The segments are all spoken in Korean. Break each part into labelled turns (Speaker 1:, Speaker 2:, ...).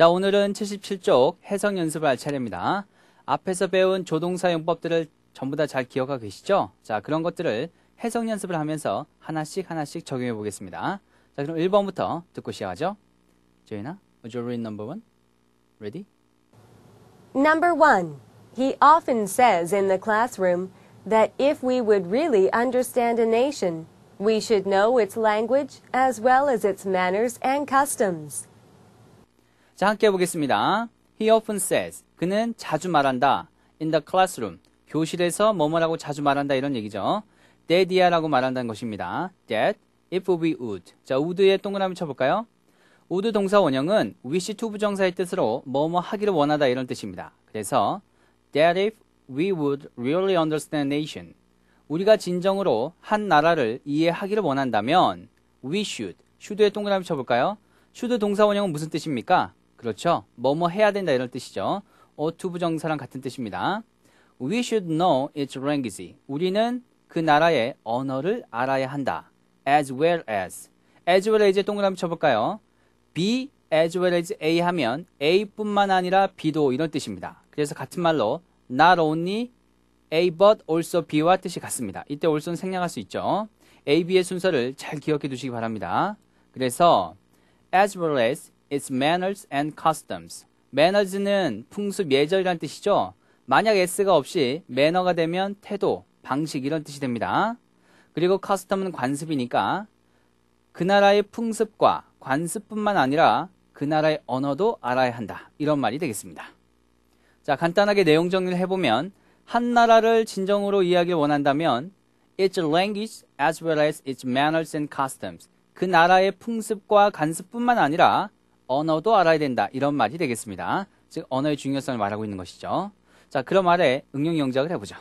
Speaker 1: 자, 오늘은 77쪽 해석 연습을 할 차례입니다. 앞에서 배운 조동사 용법들을 전부 다 잘 기억하고 계시죠? 자, 그런 것들을 해석 연습을 하면서 하나씩 적용해 보겠습니다. 자, 그럼 1번부터 듣고 시작하죠. 조이나, would you read number 1? Ready?
Speaker 2: Number 1. He often says in the classroom that if we would really understand a nation, we should know its language as well as its manners and customs.
Speaker 1: 자, 함께 해보겠습니다. He often says, 그는 자주 말한다. In the classroom, 교실에서 뭐뭐라고 자주 말한다 이런 얘기죠. that이야라고 말한다는 것입니다. That if we would. 자, would에 동그라미 쳐볼까요? would 동사 원형은 wish to 부정사의 뜻으로 뭐뭐 하기를 원하다 이런 뜻입니다. 그래서 that if we would really understand a nation, 우리가 진정으로 한 나라를 이해하기를 원한다면 we should에 동그라미 쳐볼까요? should 동사 원형은 무슨 뜻입니까? 그렇죠. 뭐뭐 해야 된다 이런 뜻이죠. ought to 부정사랑 같은 뜻입니다. We should know its language. 우리는 그 나라의 언어를 알아야 한다. As well as 동그라미 쳐볼까요? B as well as A 하면 A뿐만 아니라 B도 이런 뜻입니다. 그래서 같은 말로 not only A but also B와 뜻이 같습니다. 이때 also는 생략할 수 있죠. A, B의 순서를 잘 기억해 두시기 바랍니다. 그래서 as well as its manners and customs. manners는 풍습, 예절이란 뜻이죠. 만약 s가 없이 매너가 되면 태도, 방식 이런 뜻이 됩니다. 그리고 custom은 관습이니까 그 나라의 풍습과 관습뿐만 아니라 그 나라의 언어도 알아야 한다. 이런 말이 되겠습니다. 자, 간단하게 내용 정리를 해보면 한 나라를 진정으로 이해하길 원한다면 its language as well as its manners and customs. 그 나라의 풍습과 관습뿐만 아니라 언어도 알아야 된다. 이런 말이 되겠습니다. 즉 언어의 중요성을 말하고 있는 것이죠. 자, 그런 말에 응용 영작을 해보죠.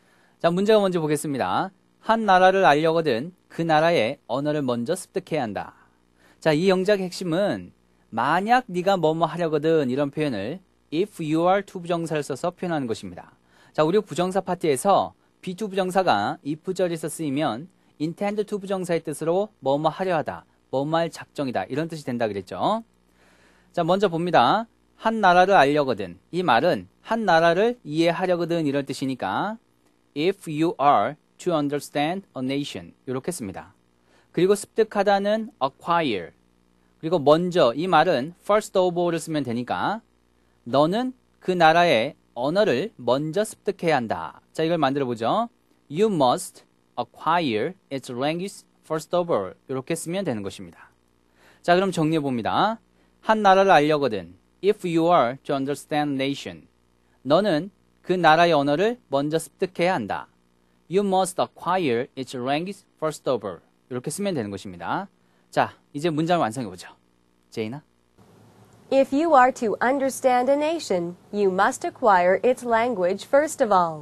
Speaker 1: 자, 문제가 먼저 보겠습니다. 한 나라를 알려거든 그 나라의 언어를 먼저 습득해야 한다. 자, 이 영작의 핵심은 만약 네가 뭐뭐 하려거든 이런 표현을 if you are to 부정사를 써서 표현하는 것입니다. 자, 우리 부정사 파트에서 be to 부정사가 if절에서 쓰이면 intend to 부정사의 뜻으로 뭐뭐 하려 하다, 뭐뭐 할 작정이다 이런 뜻이 된다 그랬죠. 자, 먼저 봅니다. 한 나라를 알려거든. 이 말은 한 나라를 이해하려거든 이런 뜻이니까 if you are to understand a nation 이렇게 씁니다. 그리고 습득하다는 acquire. 그리고 먼저 이 말은 first of all을 쓰면 되니까 너는 그 나라의 언어를 먼저 습득해야 한다. 자, 이걸 만들어 보죠. You must acquire its language first of all. 이렇게 쓰면 되는 것입니다. 자, 그럼 정리해 봅니다. 한 나라를 알려거든. If you are to understand a nation. 너는 그 나라의 언어를 먼저 습득해야 한다. You must acquire its language first of all. 이렇게 쓰면 되는 것입니다. 자, 이제 문장을 완성해 보죠. 제이나?
Speaker 2: If you are to understand a nation, you must acquire its language first of all.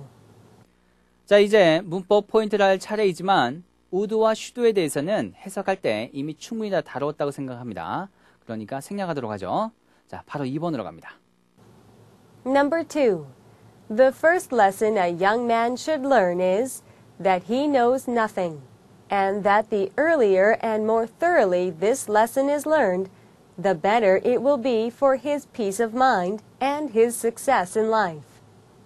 Speaker 1: 자, 이제 문법 포인트를 할 차례이지만 would와 should에 대해서는 해석할 때 이미 충분히 다 다루었다고 생각합니다. 그러니까 생략하도록 하죠. 자, 바로 2번으로 갑니다.
Speaker 2: Number 2. The first lesson a young man should learn is that he knows nothing, and that the earlier and more thoroughly this lesson is learned, the better it will be for his peace of mind and his success in life.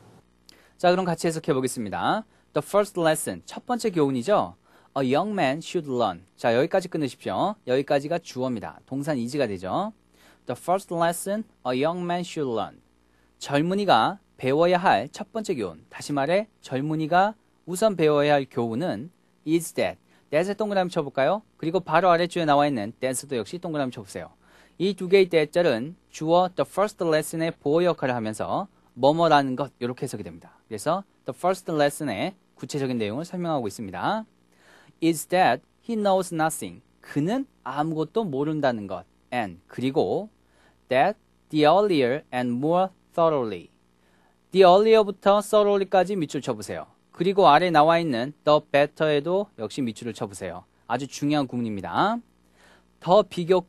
Speaker 1: 자, 그럼 같이 해석해 보겠습니다. The first lesson, 첫 번째 교훈이죠. A young man should learn. 자, 여기까지 끊으십시오. 여기까지가 주어입니다. 동산 이지가 되죠. The first lesson a young man should learn. 젊은이가 배워야 할 첫 번째 교훈. 다시 말해 젊은이가 우선 배워야 할 교훈은 is that. that에 동그라미 쳐볼까요? 그리고 바로 아래줄에 나와 있는 that도 역시 동그라미 쳐보세요. 이 두 개의 that절은 주어 the first lesson의 보호 역할을 하면서 뭐뭐라는 것 이렇게 해석이 됩니다. 그래서 the first lesson의 구체적인 내용을 설명하고 있습니다. is that he knows nothing. 그는 아무것도 모른다는 것. and 그리고 that the earlier and more thoroughly. the earlier부터 thoroughly까지 밑줄 쳐보세요. 그리고 아래 나와 있는 the better에도 역시 밑줄을 쳐보세요. 아주 중요한 구문입니다. 더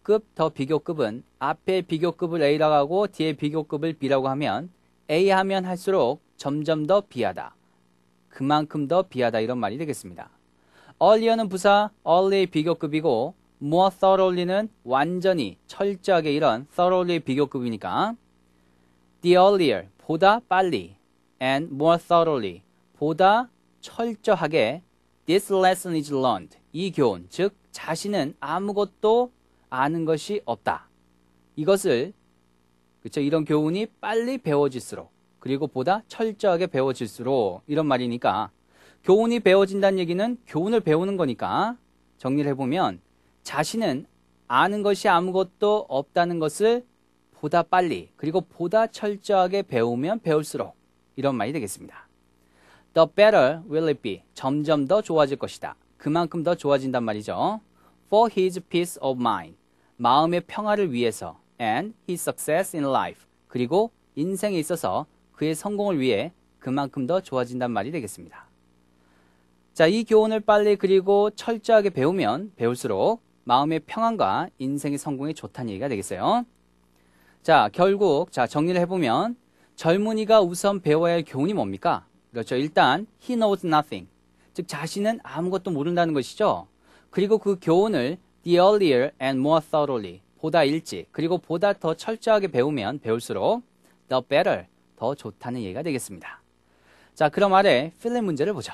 Speaker 1: 비교급은 앞에 비교급을 A라고 하고 뒤에 비교급을 B라고 하면 A 하면 할수록 점점 더 B하다. 그만큼 더 B하다 이런 말이 되겠습니다. earlier는 부사 early의 비교급이고 more thoroughly는 완전히, 철저하게 이런 thoroughly 비교급이니까 the earlier, 보다 빨리 and more thoroughly, 보다 철저하게 this lesson is learned, 이 교훈, 즉 자신은 아무것도 아는 것이 없다. 이것을 그렇죠? 이런 교훈이 빨리 배워질수록 그리고 보다 철저하게 배워질수록 이런 말이니까 교훈이 배워진다는 얘기는 교훈을 배우는 거니까 정리를 해보면 자신은 아는 것이 아무것도 없다는 것을 보다 빨리 그리고 보다 철저하게 배우면 배울수록 이런 말이 되겠습니다. The better will it be. 점점 더 좋아질 것이다. 그만큼 더 좋아진단 말이죠. For his peace of mind. 마음의 평화를 위해서 and his success in life. 그리고 인생에 있어서 그의 성공을 위해 그만큼 더 좋아진단 말이 되겠습니다. 자, 이 교훈을 빨리 그리고 철저하게 배우면 배울수록 마음의 평안과 인생의 성공에 좋다는 얘기가 되겠어요. 자, 결국 정리를 해보면 젊은이가 우선 배워야 할 교훈이 뭡니까? 그렇죠. 일단 he knows nothing. 즉 자신은 아무것도 모른다는 것이죠. 그리고 그 교훈을 the earlier and more thoroughly. 보다 일찍 그리고 보다 더 철저하게 배우면 배울수록 the better. 더 좋다는 얘기가 되겠습니다. 자, 그럼 아래 필름 문제를 보죠.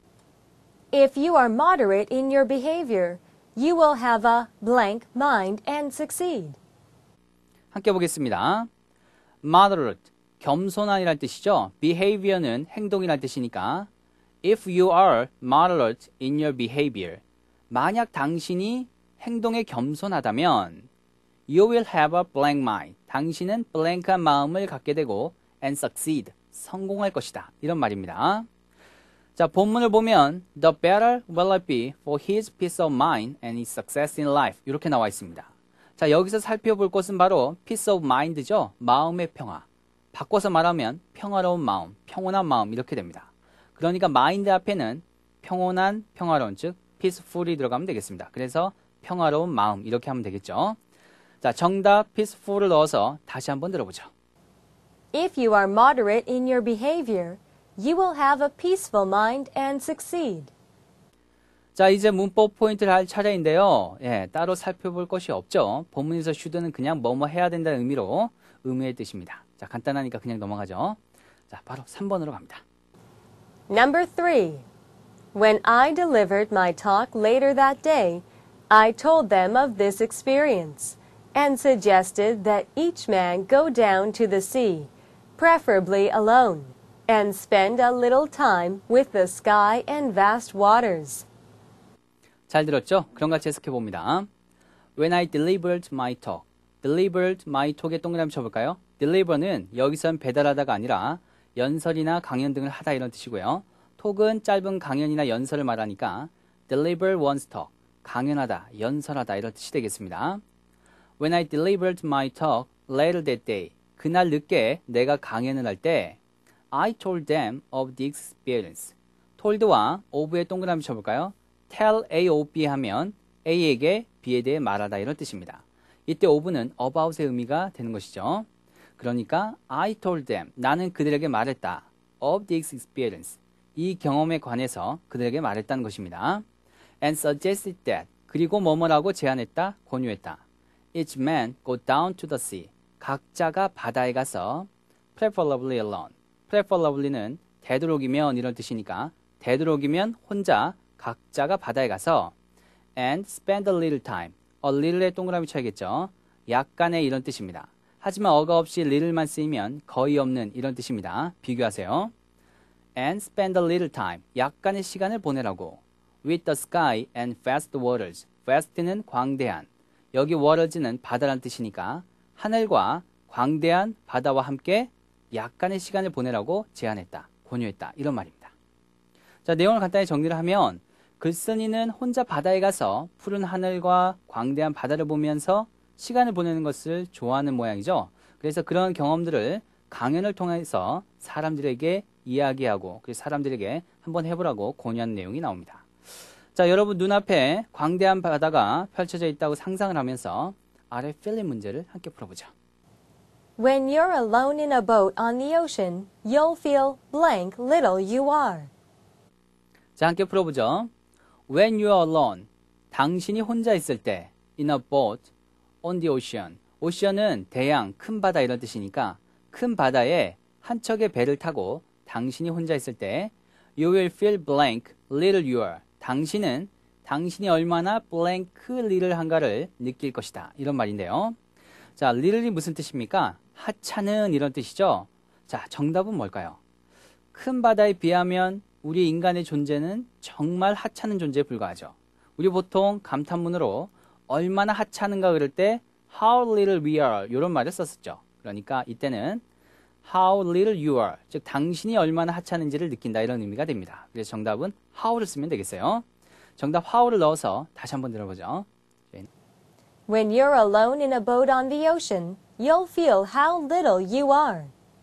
Speaker 2: If you are moderate in your behavior, you will have a blank mind and succeed.
Speaker 1: 함께 보겠습니다. moderate, 겸손한이란 뜻이죠. behavior는 행동이란 뜻이니까 if you are moderate in your behavior, 만약 당신이 행동에 겸손하다면 you will have a blank mind, 당신은 blank한 마음을 갖게 되고 and succeed, 성공할 것이다. 이런 말입니다. 자, 본문을 보면 the better will it be for his peace of mind and his success in life 이렇게 나와 있습니다. 자, 여기서 살펴볼 것은 바로 peace of mind죠. 마음의 평화. 바꿔서 말하면 평화로운 마음, 평온한 마음 이렇게 됩니다. 그러니까 mind 앞에는 평온한, 평화로운 즉 peaceful이 들어가면 되겠습니다. 그래서 평화로운 마음 이렇게 하면 되겠죠. 자, 정답 peaceful을 넣어서 다시 한번 들어보죠.
Speaker 2: If you are moderate in your behavior, you will have a peaceful mind and succeed.
Speaker 1: 자, 이제 문법 포인트를 할 차례인데요. 예, 따로 살펴볼 것이 없죠. 본문에서 should는 그냥 뭐뭐 해야 된다는 의미로 의무의 뜻입니다. 자, 간단하니까 그냥 넘어가죠. 자, 바로 3번으로 갑니다.
Speaker 2: Number 3. When I delivered my talk later that day, I told them of this experience and suggested that each man go down to the sea, preferably alone, and spend a little time with the sky and vast waters.
Speaker 1: 잘 들었죠? 그럼 같이 해석해 봅니다. When I delivered my talk. delivered my talk에 동그라미 쳐볼까요? deliver는 여기선 배달하다가 아니라 연설이나 강연 등을 하다 이런 뜻이고요. 톡은 짧은 강연이나 연설을 말하니까 deliver one's talk. 강연하다, 연설하다 이런 뜻이 되겠습니다. When I delivered my talk later that day. 그날 늦게 내가 강연을 할 때 I told them of the experience. told와 of에 동그라미 쳐볼까요? tell A of B 하면 A에게 B에 대해 말하다 이런 뜻입니다. 이때 of는 about의 의미가 되는 것이죠. 그러니까 I told them, 나는 그들에게 말했다. of this experience, 이 경험에 관해서 그들에게 말했다는 것입니다. and suggested that, 그리고 뭐뭐라고 제안했다, 권유했다. each man go down to the sea, 각자가 바다에 가서 preferably alone, preferably는 되도록이면 이런 뜻이니까 되도록이면 혼자 각자가 바다에 가서 and spend a little time, a little에 동그라미 쳐야겠죠. 약간의 이런 뜻입니다. 하지만 어가 없이 little만 쓰이면 거의 없는 이런 뜻입니다. 비교하세요. and spend a little time, 약간의 시간을 보내라고. with the sky and vast waters, vast는 광대한, 여기 waters는 바다란 뜻이니까 하늘과 광대한 바다와 함께 약간의 시간을 보내라고 제안했다, 권유했다 이런 말입니다. 자, 내용을 간단히 정리를 하면 글쓴이는 혼자 바다에 가서 푸른 하늘과 광대한 바다를 보면서 시간을 보내는 것을 좋아하는 모양이죠. 그래서 그런 경험들을 강연을 통해서 사람들에게 이야기하고 그래서 사람들에게 한번 해보라고 권유하는 내용이 나옵니다. 자, 여러분 눈앞에 광대한 바다가 펼쳐져 있다고 상상을 하면서 아래 필름 문제를 함께 풀어보죠.
Speaker 2: When you're alone in a boat on the ocean, you'll feel blank little you are.
Speaker 1: 자, 함께 풀어보죠. When you are alone, 당신이 혼자 있을 때 in a boat on the ocean. 오션은 대양, 큰 바다 이런 뜻이니까 큰 바다에 한 척의 배를 타고 당신이 혼자 있을 때 you will feel blank little you're. 당신이 얼마나 blank little 한가를 느낄 것이다. 이런 말인데요. 자, little이 무슨 뜻입니까? 하찮은 이런 뜻이죠. 자, 정답은 뭘까요? 큰 바다에 비하면 우리 인간의 존재는 정말 하찮은 존재에 불과하죠. 우리 보통 감탄문으로 얼마나 하찮은가 그럴 때 how little we are 이런 말을 썼었죠. 그러니까 이때는 how little you are, 즉 당신이 얼마나 하찮은지를 느낀다 이런 의미가 됩니다. 그래서 정답은 how를 쓰면 되겠어요. 정답 how를 넣어서 다시 한번 들어보죠.
Speaker 2: When you're alone in a boat on the ocean, you'll feel how little you are.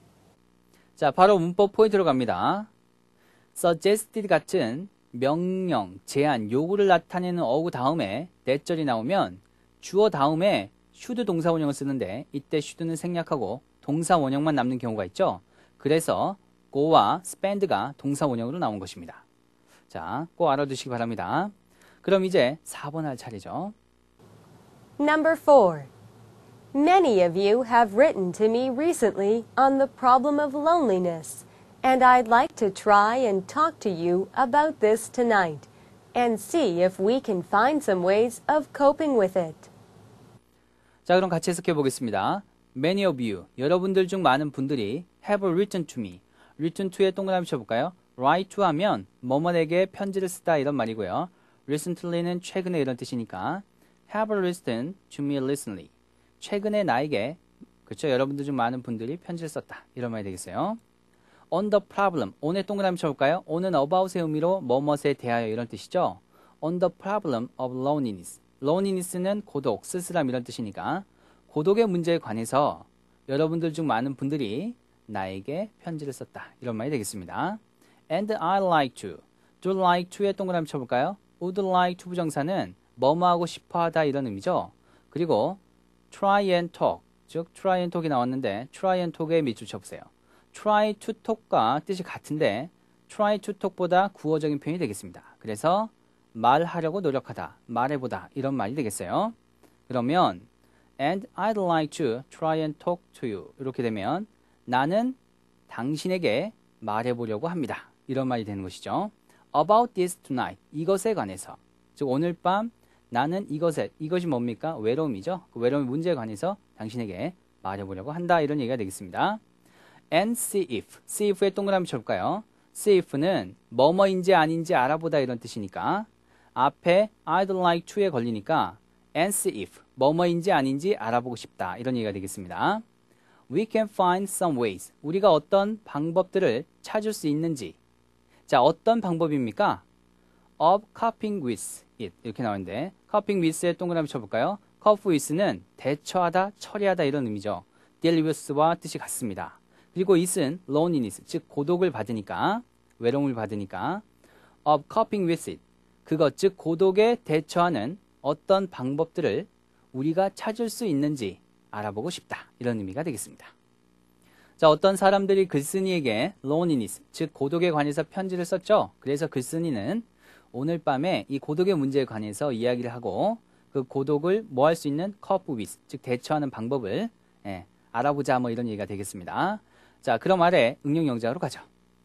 Speaker 1: 자, 바로 문법 포인트로 갑니다. suggested 같은 명령, 제안, 요구를 나타내는 어구 다음에 대절이 나오면 주어 다음에 should 동사 원형을 쓰는데 이때 should는 생략하고 동사 원형만 남는 경우가 있죠. 그래서 go와 spend가 동사 원형으로 나온 것입니다. 자, 꼭 알아두시기 바랍니다. 그럼 이제 4번 할 차례죠.
Speaker 2: Number 4. Many of you have written to me recently on the problem of loneliness, and I'd like to try and talk to you about this tonight and see if we can find some ways of coping with it.
Speaker 1: 자, 그럼 같이 해석해 보겠습니다. Many of you, 여러분들 중 많은 분들이 have written to me. written to에 동그라미 쳐볼까요? write to 하면 뭐뭐에게 편지를 쓰다 이런 말이고요. recently는 최근에 이런 뜻이니까 have written to me recently. 최근에 나에게, 그렇죠? 여러분들 중 많은 분들이 편지를 썼다. 이런 말이 되겠어요. on the problem, on에 동그라미 쳐볼까요? on은 about의 의미로 뭐뭇에 대하여 이런 뜻이죠. on the problem of loneliness. loneliness는 고독, 쓸쓸함 이런 뜻이니까 고독의 문제에 관해서 여러분들 중 많은 분들이 나에게 편지를 썼다. 이런 말이 되겠습니다. And I'd like to. do like to에 동그라미 쳐볼까요? would like to 부정사는 뭐뭐 하고 싶어 하다 이런 의미죠. 그리고 try and talk, 즉 try and talk이 나왔는데 try and talk에 밑줄 쳐보세요. try to talk과 뜻이 같은데 try to talk보다 구어적인 표현이 되겠습니다. 그래서 말하려고 노력하다, 말해보다 이런 말이 되겠어요. 그러면 And I'd like to try and talk to you. 이렇게 되면 나는 당신에게 말해보려고 합니다. 이런 말이 되는 것이죠. About this tonight. 이것에 관해서. 즉 오늘 밤 나는 이것이 뭡니까? 외로움이죠. 그 외로움의 문제에 관해서 당신에게 말해보려고 한다. 이런 얘기가 되겠습니다. And see if. see if에 동그라미 쳐볼까요? see if는 뭐뭐인지 아닌지 알아보다 이런 뜻이니까 앞에 I'd like to에 걸리니까 and see if. 뭐뭐인지 아닌지 알아보고 싶다. 이런 얘기가 되겠습니다. We can find some ways. 우리가 어떤 방법들을 찾을 수 있는지. 자, 어떤 방법입니까? of coping with it. 이렇게 나오는데 coping with에 동그라미 쳐볼까요? cope with는 대처하다, 처리하다 이런 의미죠. deal with와 뜻이 같습니다. 그리고 it은 loneliness, 즉 고독을 받으니까, 외로움을 받으니까 of coping with it. 그것, 즉 고독에 대처하는 어떤 방법들을 우리가 찾을 수 있는지 알아보고 싶다. 이런 의미가 되겠습니다. 자, 어떤 사람들이 글쓴이에게 loneliness, 즉 고독에 관해서 편지를 썼죠. 그래서 글쓴이는 오늘 밤에 이 고독의 문제에 관해서 이야기를 하고 그 고독을 뭐 할 수 있는 cope with, 즉 대처하는 방법을 알아보자 뭐 이런 얘기가 되겠습니다. 자, 그럼 아래 응용 영작으로 가죠.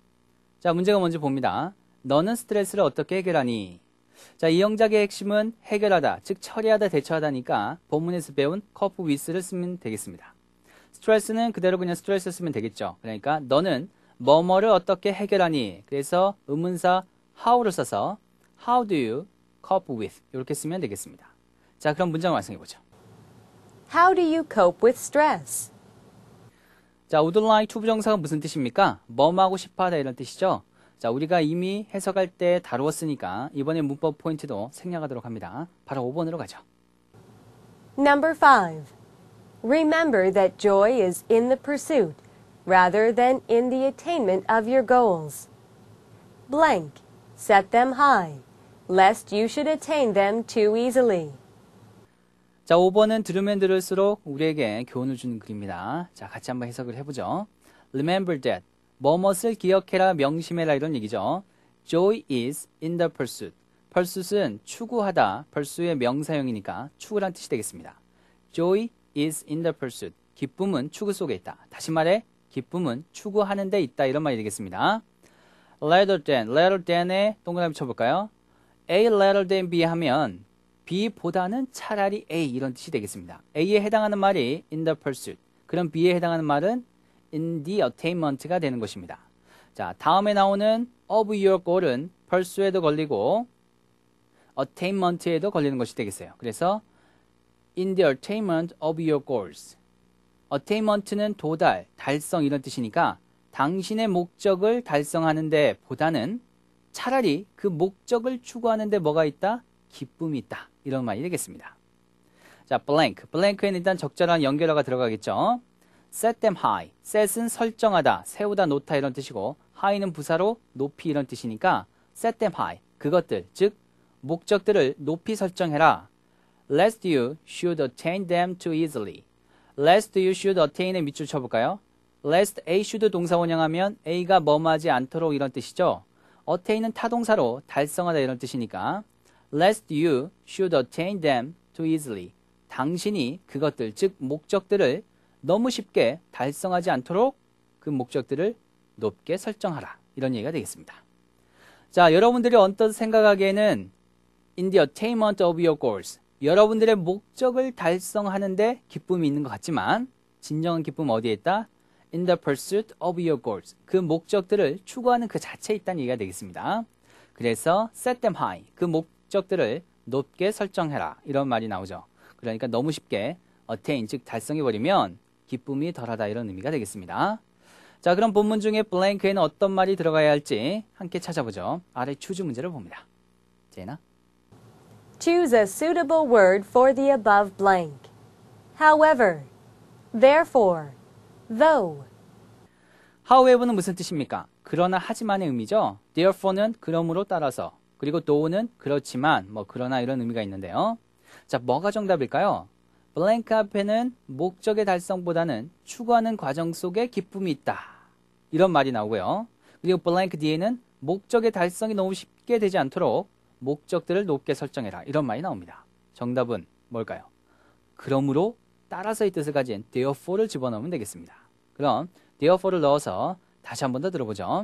Speaker 1: 자, 문제가 먼저 봅니다. 너는 스트레스를 어떻게 해결하니? 자, 이 영작의 핵심은 해결하다, 즉 처리하다, 대처하다니까 본문에서 배운 cope with를 쓰면 되겠습니다. 스트레스는 그대로 그냥 스트레스 쓰면 되겠죠. 그러니까 너는 뭐뭐를 어떻게 해결하니? 그래서 의문사 how를 써서 how do you cope with 이렇게 쓰면 되겠습니다. 자, 그럼 문장 완성해보죠.
Speaker 2: How do you cope with stress?
Speaker 1: 자, would like to 부정사가 무슨 뜻입니까? 뭐뭐 하고 싶어하다 이런 뜻이죠. 자, 우리가 이미 해석할 때 다루었으니까 이번에 문법 포인트도 생략하도록 합니다. 바로 5번으로 가죠.
Speaker 2: Number 5. Remember that joy is in the pursuit rather than in the attainment of your goals. Blank. Set them high, lest you should attain them too easily.
Speaker 1: 자, 5번은 들으면 들을수록 우리에게 교훈을 주는 글입니다. 자, 같이 한번 해석을 해보죠. Remember that. 뭐뭇을 기억해라, 명심해라 이런 얘기죠. Joy is in the pursuit. pursuit은 추구하다, pursue의 명사형이니까 추구란 뜻이 되겠습니다. Joy is in the pursuit. 기쁨은 추구 속에 있다. 다시 말해 기쁨은 추구하는 데 있다. 이런 말이 되겠습니다. rather than의 동그라미 쳐볼까요? A rather than B 하면 B보다는 차라리 A 이런 뜻이 되겠습니다. A에 해당하는 말이 in the pursuit. 그럼 B에 해당하는 말은 in the attainment가 되는 것입니다. 자, 다음에 나오는 of your goal은 pursue에도 걸리고 attainment에도 걸리는 것이 되겠어요. 그래서 in the attainment of your goals. attainment는 도달, 달성 이런 뜻이니까 당신의 목적을 달성하는 데 보다는 차라리 그 목적을 추구하는 데 뭐가 있다? 기쁨이 있다. 이런 말이 되겠습니다. 자, blank에는 일단 적절한 연결어가 들어가겠죠. set them high. set은 설정하다, 세우다, 놓다 이런 뜻이고 high는 부사로 높이 이런 뜻이니까 set them high. 그것들, 즉 목적들을 높이 설정해라. lest you should attain them too easily. lest you should attain의 밑줄 쳐볼까요? lest A should 동사 원형하면 A가 뭐뭐하지 않도록 이런 뜻이죠. attain은 타동사로 달성하다 이런 뜻이니까 lest you should attain them too easily. 당신이 그것들, 즉 목적들을 너무 쉽게 달성하지 않도록 그 목적들을 높게 설정하라. 이런 얘기가 되겠습니다. 자, 여러분들이 언뜻 생각하기에는 in the attainment of your goals. 여러분들의 목적을 달성하는데 기쁨이 있는 것 같지만 진정한 기쁨은 어디에 있다? In the pursuit of your goals. 그 목적들을 추구하는 그 자체에 있다는 얘기가 되겠습니다. 그래서 set them high. 그 목적들을 높게 설정해라. 이런 말이 나오죠. 그러니까 너무 쉽게 attain, 즉 달성해버리면 기쁨이 덜하다 이런 의미가 되겠습니다. 자, 그럼 본문 중에 blank에는 어떤 말이 들어가야 할지 함께 찾아보죠. 아래 choose 문제를 봅니다. 제나.
Speaker 2: Choose a suitable word for the above blank. However, therefore, though.
Speaker 1: however는 무슨 뜻입니까? 그러나 하지만의 의미죠. therefore는 그러므로 따라서, 그리고 though는 그렇지만, 그러나 이런 의미가 있는데요. 자, 뭐가 정답일까요? blank 앞에는 목적의 달성보다는 추구하는 과정 속에 기쁨이 있다. 이런 말이 나오고요. 그리고 blank 뒤에는 목적의 달성이 너무 쉽게 되지 않도록 목적들을 높게 설정해라. 이런 말이 나옵니다. 정답은 뭘까요? 그러므로 따라서의 뜻을 가진 therefore를 집어넣으면 되겠습니다. 그럼 therefore를 넣어서 다시 한 번 더 들어보죠.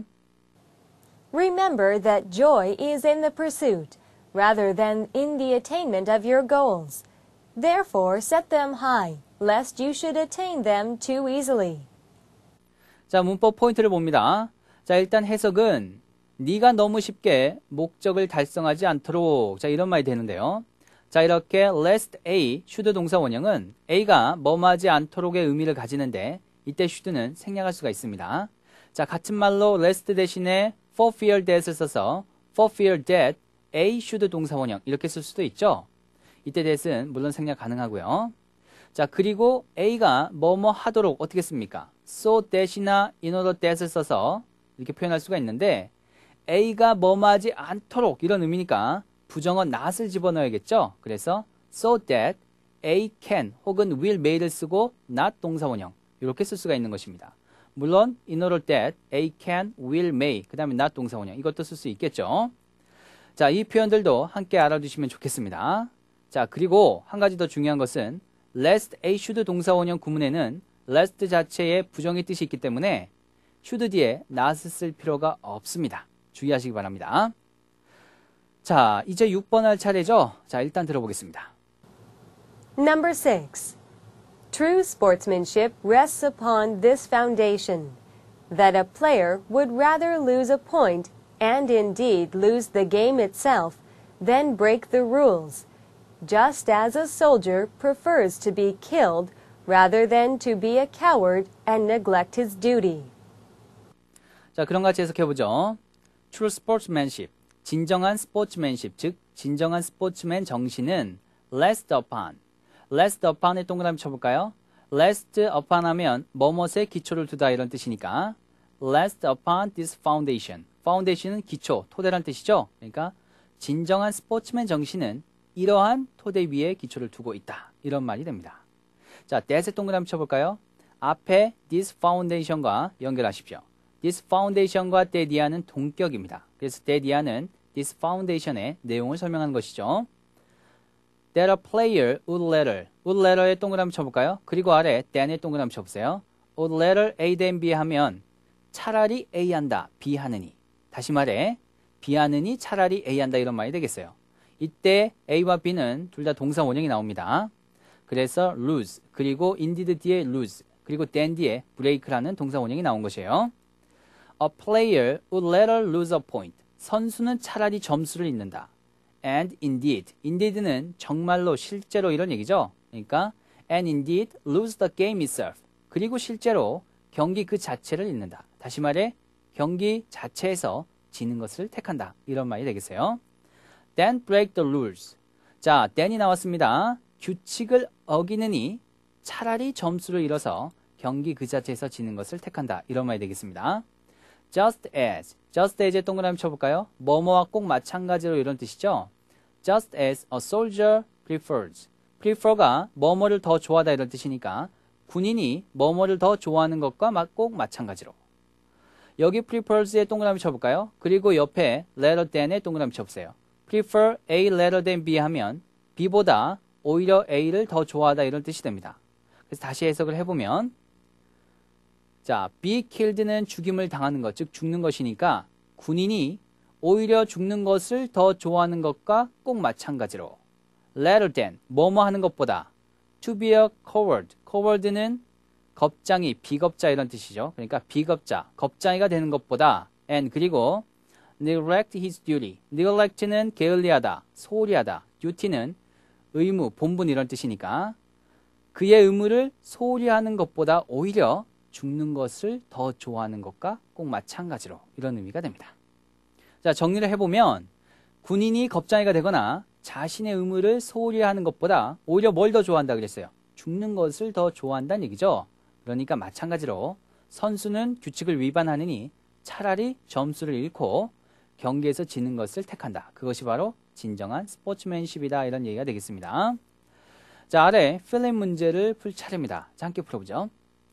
Speaker 2: Remember that joy is in the pursuit rather than in the attainment of your goals. Therefore, set them high, lest you should attain them too easily.
Speaker 1: 자, 문법 포인트를 봅니다. 자, 일단 해석은 네가 너무 쉽게 목적을 달성하지 않도록, 자, 이런 말이 되는데요. 자, 이렇게 lest A, should 동사 원형은 A가 뭐뭐하지 않도록의 의미를 가지는데 이때 should는 생략할 수가 있습니다. 자, 같은 말로 lest 대신에 for fear that을 써서 for fear that A should 동사 원형 이렇게 쓸 수도 있죠. 이때 that은 물론 생략 가능하고요. 자, 그리고 A가 뭐뭐 하도록 어떻게 씁니까? so that이나 in order that을 써서 이렇게 표현할 수가 있는데 A가 뭐뭐하지 않도록 이런 의미니까 부정어 not을 집어넣어야겠죠. 그래서 so that A can 혹은 will may를 쓰고 not 동사 원형 이렇게 쓸 수가 있는 것입니다. 물론 in order that A can, will, may 그 다음에 not 동사 원형 이것도 쓸 수 있겠죠. 자, 이 표현들도 함께 알아두시면 좋겠습니다. 자, 그리고 한 가지 더 중요한 것은 lest A should 동사 원형 구문에는 lest 자체에 부정의 뜻이 있기 때문에 should 뒤에 not을 쓸 필요가 없습니다. 주의하시기 바랍니다. 자, 이제 6번 할 차례죠. 자, 일단 들어보겠습니다.
Speaker 2: Number 6. True sportsmanship rests upon this foundation, that a player would rather lose a point, and indeed lose the game itself, than break the rules, just as a soldier prefers to be killed rather than to be a coward and neglect his duty.
Speaker 1: 자, 그럼 같이 해석해보죠. True sportsmanship, 진정한 스포츠맨십, 즉 진정한 스포츠맨 정신은 rest upon의 동그라미 쳐볼까요? rest upon 하면 뭐뭇에 기초를 두다 이런 뜻이니까 rest upon this foundation. foundation은 기초, 토대란 뜻이죠. 그러니까 진정한 스포츠맨 정신은 이러한 토대 위에 기초를 두고 있다. 이런 말이 됩니다. 자, that의 동그라미 쳐볼까요? 앞에 this foundation과 연결하십시오. this foundation과 that 이하는 동격입니다. 그래서 that 이하는 this foundation의 내용을 설명하는 것이죠. That a player would rather에 동그라미 쳐볼까요? 그리고 아래 than에 동그라미 쳐보세요. would rather A than B 하면 차라리 A 한다, B 하느니. 다시 말해 B 하느니 차라리 A 한다 이런 말이 되겠어요. 이때 A와 B는 둘 다 동사 원형이 나옵니다. 그래서 lose 그리고 indeed 뒤에 lose 그리고 then 뒤에 break라는 동사 원형이 나온 것이에요. A player would rather lose a point. 선수는 차라리 점수를 잃는다. And indeed는 정말로 실제로 이런 얘기죠. 그러니까 and indeed lose the game itself. 그리고 실제로 경기 그 자체를 잃는다. 다시 말해 경기 자체에서 지는 것을 택한다. 이런 말이 되겠어요. Then break the rules. 자, then이 나왔습니다. 규칙을 어기느니 차라리 점수를 잃어서 경기 그 자체에서 지는 것을 택한다. 이런 말이 되겠습니다. Just as의 동그라미 쳐볼까요? 뭐뭐와 꼭 마찬가지로 이런 뜻이죠. Just as a soldier prefer가 뭐뭐를 더 좋아하다 이런 뜻이니까 군인이 뭐뭐를 더 좋아하는 것과 꼭 마찬가지로. 여기 prefers의 동그라미 쳐볼까요? 그리고 옆에 rather than의 동그라미 쳐보세요. prefer A rather than B 하면 B보다 오히려 A를 더 좋아하다 이런 뜻이 됩니다. 그래서 다시 해석을 해보면 자, be killed는 죽임을 당하는 것, 즉 죽는 것이니까 군인이 오히려 죽는 것을 더 좋아하는 것과 꼭 마찬가지로 rather than, 뭐뭐 하는 것보다 to be a coward는 겁장이, 비겁자 이런 뜻이죠. 그러니까 비겁자, 겁장이가 되는 것보다 and 그리고 neglect his duty, neglect는 게을리하다, 소홀히 하다, duty는 의무, 본분 이런 뜻이니까 그의 의무를 소홀히 하는 것보다 오히려 죽는 것을 더 좋아하는 것과 꼭 마찬가지로 이런 의미가 됩니다. 자, 정리를 해보면 군인이 겁장이가 되거나 자신의 의무를 소홀히 하는 것보다 오히려 뭘 더 좋아한다 그랬어요? 죽는 것을 더 좋아한다는 얘기죠. 그러니까 마찬가지로 선수는 규칙을 위반하느니 차라리 점수를 잃고 경기에서 지는 것을 택한다. 그것이 바로 진정한 스포츠맨십이다. 이런 얘기가 되겠습니다. 자, 아래 필링 문제를 풀 차례입니다. 자, 함께 풀어보죠.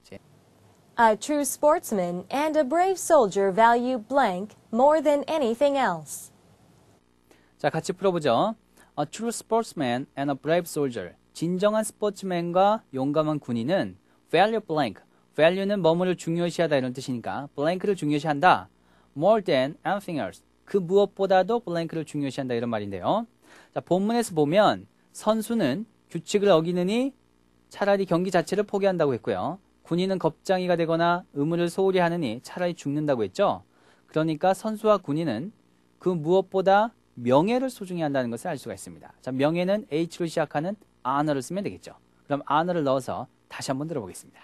Speaker 2: A true sportsman and a brave soldier value blank more than anything else.
Speaker 1: 자, 같이 풀어보죠. A true sportsman and a brave soldier. 진정한 스포츠맨과 용감한 군인은 value blank. value는 뭐뭐를 중요시하다 이런 뜻이니까 blank를 중요시한다. more than anything else. 그 무엇보다도 blank를 중요시한다 이런 말인데요. 자, 본문에서 보면 선수는 규칙을 어기느니 차라리 경기 자체를 포기한다고 했고요. 군인은 겁장이가 되거나 의무를 소홀히 하느니 차라리 죽는다고 했죠. 그러니까 선수와 군인은 그 무엇보다 명예를 소중히 한다는 것을 알 수가 있습니다. 자, 명예는 H로 시작하는 honor를 쓰면 되겠죠. 그럼 honor를 넣어서 다시 한번 들어보겠습니다.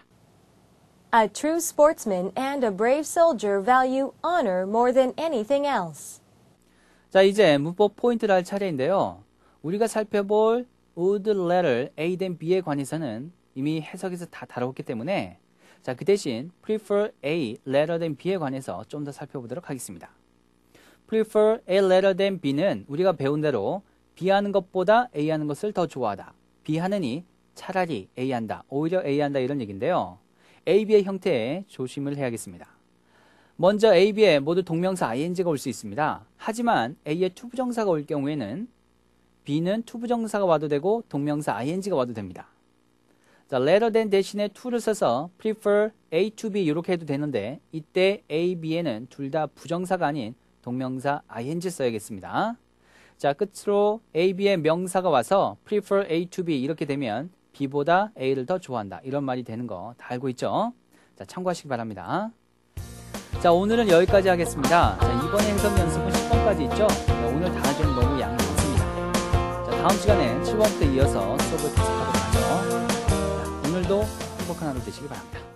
Speaker 2: A true sportsman and a brave soldier value honor more than anything else.
Speaker 1: 자, 이제 문법 포인트를 할 차례인데요. 우리가 살펴볼 would rather A than B에 관해서는 이미 해석에서 다 다뤘기 때문에 자, 그 대신 prefer A rather than B에 관해서 좀 더 살펴보도록 하겠습니다. prefer A rather than B는 우리가 배운 대로 B 하는 것보다 A 하는 것을 더 좋아하다. B 하느니 차라리 A 한다. 오히려 A 한다 이런 얘기인데요. A, B의 형태에 조심을 해야겠습니다. 먼저 A, B에 모두 동명사 ing가 올 수 있습니다. 하지만 A에 투부정사가 올 경우에는 B는 투부정사가 와도 되고 동명사 ing가 와도 됩니다. 자, rather than 대신에 to를 써서 prefer A to B 이렇게 해도 되는데 이때 A, B에는 둘 다 부정사가 아닌 동명사 ing 써야겠습니다. 자, 끝으로 A, B의 명사가 와서 prefer A to B 이렇게 되면 B보다 A를 더 좋아한다. 이런 말이 되는 거 다 알고 있죠? 자, 참고하시기 바랍니다. 자, 오늘은 여기까지 하겠습니다. 자, 이번에 해석 연습은 10번까지 있죠? 자, 오늘 단어는 너무 양이 많습니다. 자, 다음 시간에 7번부터 이어서 수업을 계속하도록 하죠. 자, 오늘도 행복한 하루 되시기 바랍니다.